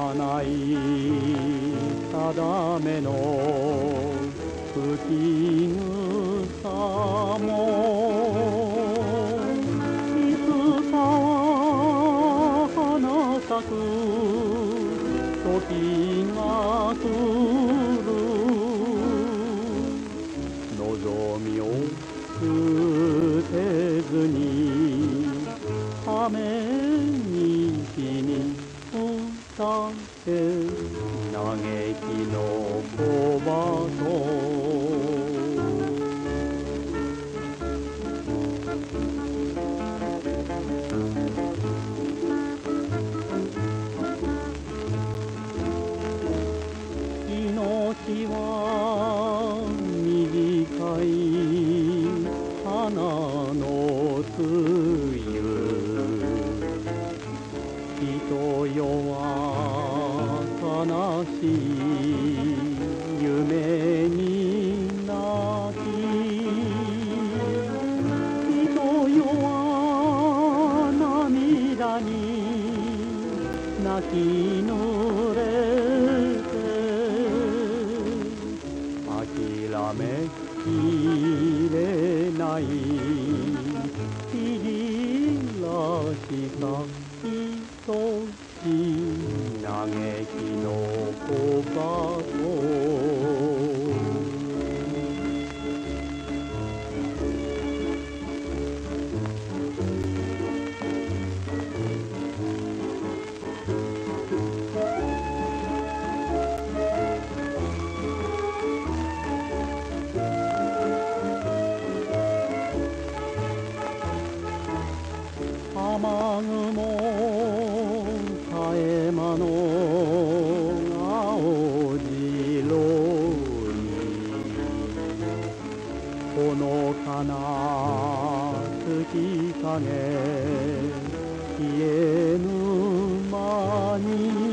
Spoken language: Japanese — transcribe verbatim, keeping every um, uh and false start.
ない定めの吹き草もいつかは花咲く時が来る望みを捨てずにために日に歌って嘆きの小鳩命は短い花の露人よは悲しい夢に泣き人よは涙に泣き濡れ諦めきれない切らした愛しい嘆きの小鳩雨雲絶え間の青白いほのかな月影消えぬ間に